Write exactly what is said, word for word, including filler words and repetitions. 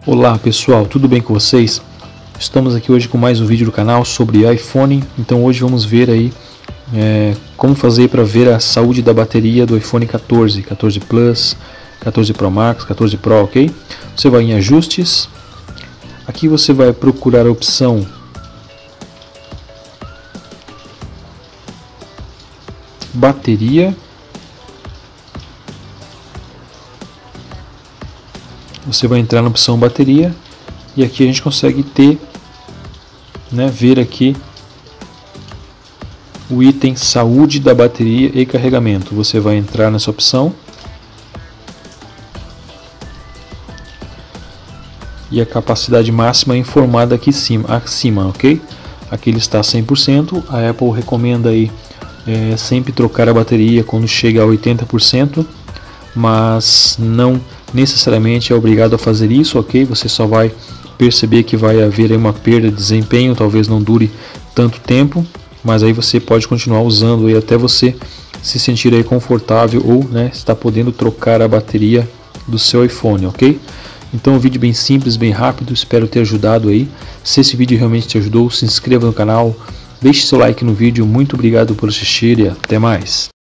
Olá pessoal, tudo bem com vocês? Estamos aqui hoje com mais um vídeo do canal sobre iPhone. Então hoje vamos ver aí é, como fazer para ver a saúde da bateria do iPhone quatorze, quatorze Plus, quatorze Pro Max, quatorze Pro, ok? Você vai em ajustes, aqui você vai procurar a opção bateria. Você vai entrar na opção bateria e aqui a gente consegue ter, né, ver aqui o item saúde da bateria e carregamento. Você vai entrar nessa opção e a capacidade máxima é informada aqui cima, acima, ok? Aqui ele está cem por cento. A Apple recomenda aí é, sempre trocar a bateria quando chega a oitenta por cento, mas não necessariamente é obrigado a fazer isso, ok? Você só vai perceber que vai haver aí uma perda de desempenho, talvez não dure tanto tempo, mas aí você pode continuar usando aí até você se sentir aí confortável ou, né, está podendo trocar a bateria do seu iPhone, ok? Então um vídeo bem simples, bem rápido, espero ter ajudado aí. Se esse vídeo realmente te ajudou, se inscreva no canal, deixe seu like no vídeo, muito obrigado por assistir e até mais.